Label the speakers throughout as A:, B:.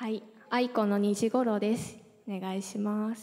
A: はい、愛子の2時頃です。お願いします。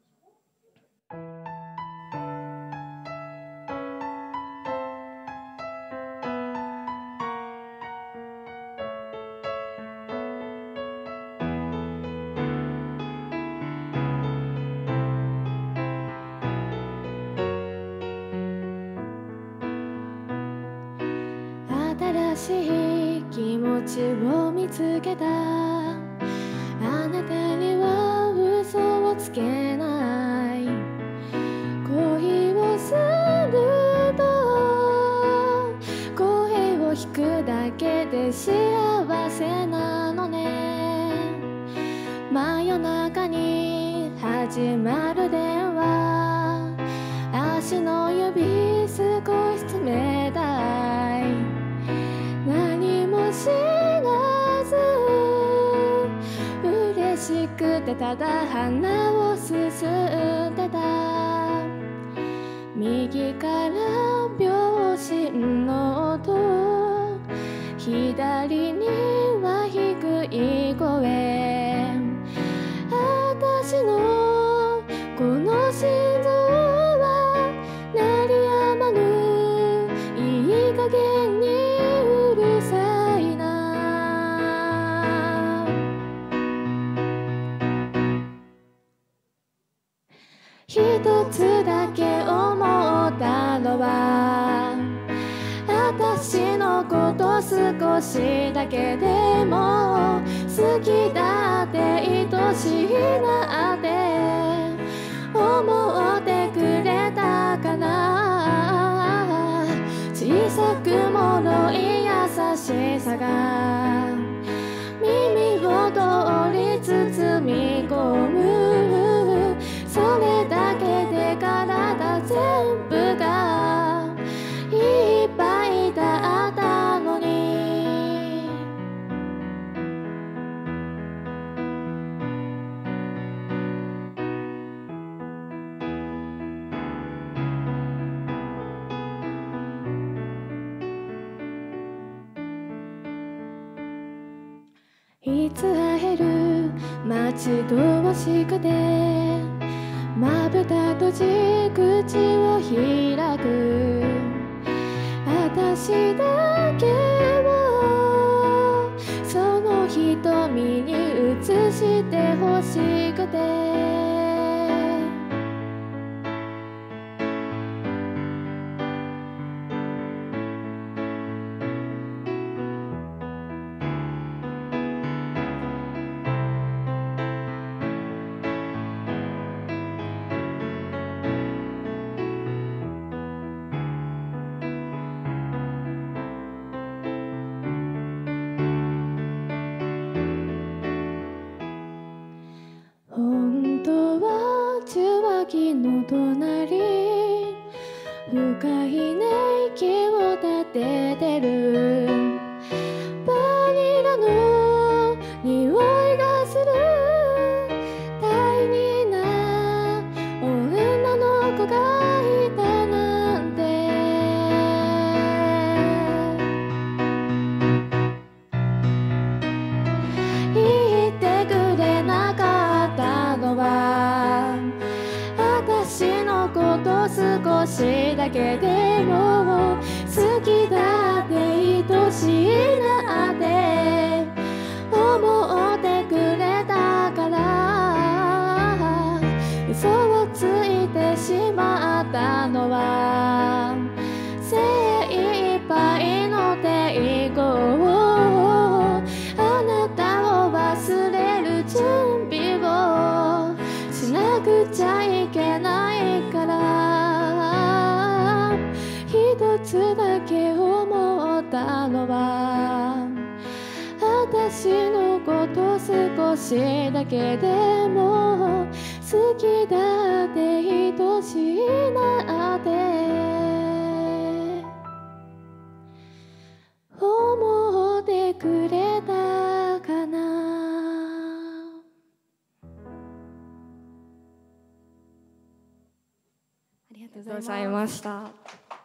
A: 新しい気持ちを見つけた。あなたには嘘をつけない。恋をすると声を引くだけで幸せなのね。真夜中に始まる電話、足の指少し冷たい。何も知らず嬉しくてただ鼻をすすってた。右から秒針の音、左には低い声。私のこの心臓は鳴りやまぬ。いい加減にうるさいな。一つだけ思ったのは、私のこと少しだけでも好きだって愛しいなって思ってくれたかな。小さく脆い優しさが耳を通り包み込む。それだけで体全部がいっぱいだったのに。いつ会える待ち遠しくて、まぶた閉じ口を開く。私だけをその瞳に映してほしくて。本当は受話器の隣、深い寝息を立ててる。バニラの匂いがする。大事な女の子がいたなんて。言ってくれなかったのは、私のこと少しだけでも好きだって愛しいなって思ってくれたから。嘘をついてしまったのは精一杯の抵抗。あなたを忘れる準備をしなくちゃいけないから。一つだけ思ったのは、私のこと少しだけでも好きだって愛しいなって思ってくれたかな。ありがとうございました。